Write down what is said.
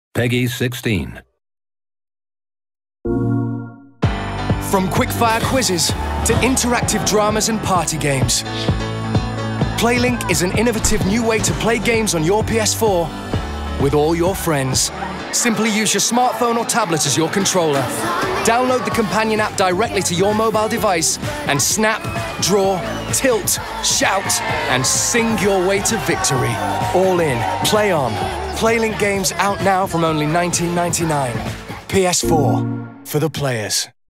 Peggy 16. From quickfire quizzes to interactive dramas and party games, Playlink is an innovative new way to play games on your PS4 with all your friends. Simply use your smartphone or tablet as your controller. Download the companion app directly to your mobile device and snap, draw, tilt, shout, and sing your way to victory. All in, play on. Playlink games out now from only $19.99. PS4 for the players.